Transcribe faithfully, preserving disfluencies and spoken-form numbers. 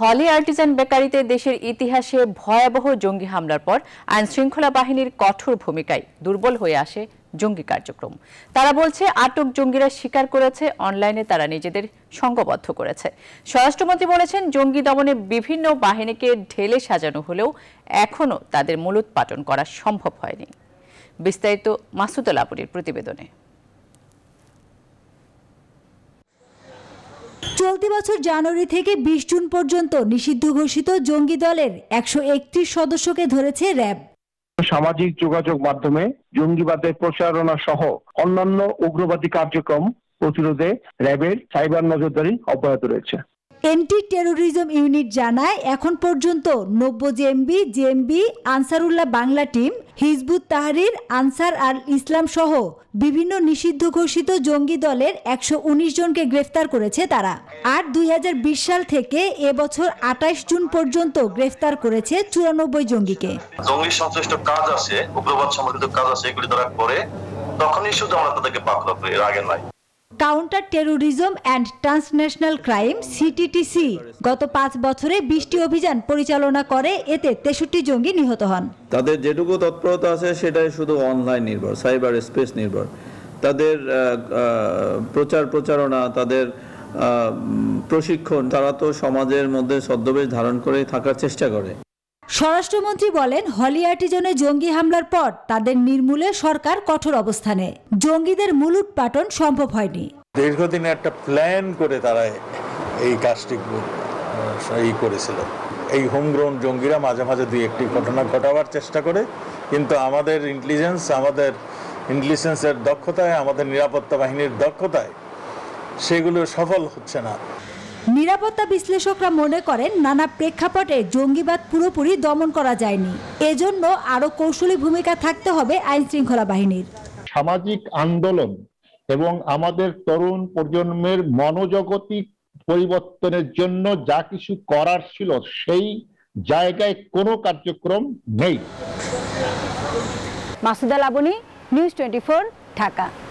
Holey Artisan বেকারিতে দেশের ইতিহাসে ভয়াবহ জঙ্গি হামলার পর আইন শৃঙ্খলা বাহিনীর কঠোর ভূমিকায় দুর্বল হয়ে আসে জঙ্গি কার্যক্রম। তারা বলছে আটক জঙ্গিরা স্বীকার করেছে অনলাইনে তারা নিজেদের সংঘবদ্ধ করেছে। স্বরাষ্ট্রমন্ত্রী বলেছেন জঙ্গি দমনে বিভিন্ন বাহিনীকে ঢেলে সাজানো হলেও এখনো তাদের মূলোৎপাটন করা সম্ভব হয়নি। বিস্তারিত মাসুদুল আপুরির প্রতিবেদনে। চলতি বছর জানুয়ারি থেকে বিশ জুন পর্যন্ত নিষিদ্ধ ঘোষিত জঙ্গি দলের একশো একত্রিশ সদস্যকে ধরেছে র্যাব। সামাজিক যোগাযোগ মাধ্যমে জঙ্গিবাদের প্রচারণা সহ অন্যান্য উগ্রবাদী কার্যক্রম প্রতিরোধে র্যাবের সাইবার নজরদারি অব্যাহত রয়েছে। এন্টি টেরোরিজম ইউনিট জানায় এখন পর্যন্ত নব্বই JMB JMB Ansarullah Bangla team, Hizbut Tahrir, Ansar al Islam সহ বিভিন্ন নিষিদ্ধ ঘোষিত জঙ্গি দলের একশো উনিশ জনকে গ্রেফতার করেছে তারা। আর দুই হাজার বিশ সাল থেকে এবছর আঠাইশ জুন পর্যন্ত গ্রেফতার করেছে চুরানব্বই জঙ্গিকে। জঙ্গি সংশ্লিষ্ট কাজ আছে, উগ্রবাদ সম্পর্কিত কাজ আছে, এগুলি ধরা পড়ে তখনই শুধু আমরা তাদেরকে পাকড়াও করি, এর আগে নয়। Counter terrorism and transnational crime CTTC গত পাঁচ বছরে বিশটি অভিযান পরিচালনা করে, এতে তেষট্টি জঙ্গি নিহত হন। তাদের যেটুকু তৎপরতা আছে সেটাই শুধু অনলাইন নির্ভর, সাইবার স্পেস নির্ভর। তাদের প্রচার প্রচারণা, তাদের প্রশিক্ষণ, তারা তো সমাজের মধ্যে ছদ্মবেশ ধারণ করে থাকার চেষ্টা করে। স্বরাষ্ট্রমন্ত্রী বলেন হলি আর্টিজানে জঙ্গি হামলার পর তাদের নির্মূলে সরকার কঠোর অবস্থানে। জঙ্গিদের মূলোৎপাটন সম্ভব হয়নি। দীর্ঘদিনে একটা প্ল্যান করে তারা এই কাজটি এই করেছিল। এই হোমগ্রাউন্ড জঙ্গিরা মাঝে মাঝে দুই একটি ঘটনা ঘটাবার চেষ্টা করে, কিন্তু আমাদের ইন্টেলিজেন্স আমাদের ইন্টেলিজেন্সের দক্ষতায়, আমাদের নিরাপত্তা বাহিনীর দক্ষতায় সেগুলো সফল হচ্ছে না। নিরাপত্তা বিশ্লেষকরা মনে করেন নানা প্রেক্ষাপটে জঙ্গিবাদ পুরোপুরি দমন করা যায়নি, এজন্য আরো কৌশলী ভূমিকা থাকতে হবে আইন শৃঙ্খলা বাহিনীর। সামাজিক আন্দোলন এবং আমাদের তরুণ প্রজন্মের মনোজগতিক পরিবর্তনের জন্য যা কিছু করার ছিল সেই জায়গায় কোনো কার্যক্রম নেই। Masuda Labony, news twenty four, Dhaka.